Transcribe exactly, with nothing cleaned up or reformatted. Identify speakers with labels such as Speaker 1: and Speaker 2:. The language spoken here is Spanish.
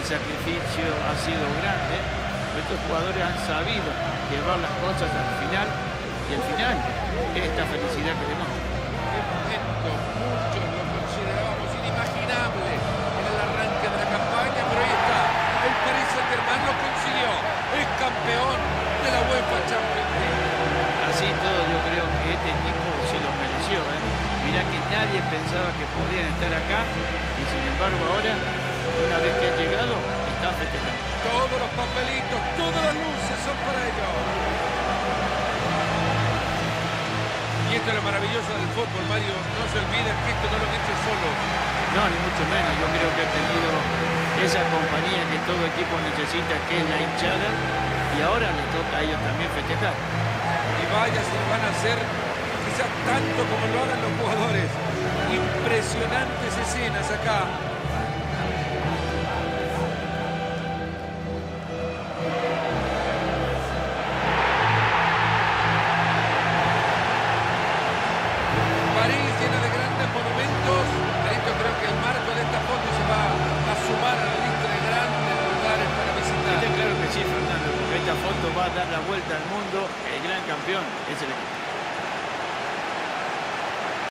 Speaker 1: sacrificio ha sido grande. Estos jugadores han sabido llevar las cosas al final y al final esta felicidad que demuestran.
Speaker 2: En momento muchos lo considerábamos inimaginable en el arranque de la campaña, pero ahí está. El Paris Saint-Germain lo consiguió. Es campeón de la UEFA Champions League.
Speaker 1: Así todo, yo creo que este equipo se lo mereció. ¿eh? Mirá que nadie pensaba que podían estar acá y sin embargo ahora, una vez que han llegado, están festejando.
Speaker 2: Todos los papelitos, todas las luces son para ellos. Y esto es lo maravilloso del fútbol, Mario. No se olviden que esto no lo han hecho solo.
Speaker 1: No, ni mucho menos. Yo creo que ha tenido esa compañía que todo equipo necesita, que es la hinchada, y ahora le toca a ellos también festejar.
Speaker 2: Y vaya si van a hacer quizás tanto como lo hagan los jugadores. Impresionantes escenas acá. París llena de grandes monumentos. Marito, creo que el marco de esta foto se va a sumar a la lista de grandes lugares para visitar.
Speaker 1: Está claro que sí, Fernando, porque esta foto va a dar la vuelta al mundo. El gran campeón es el equipo.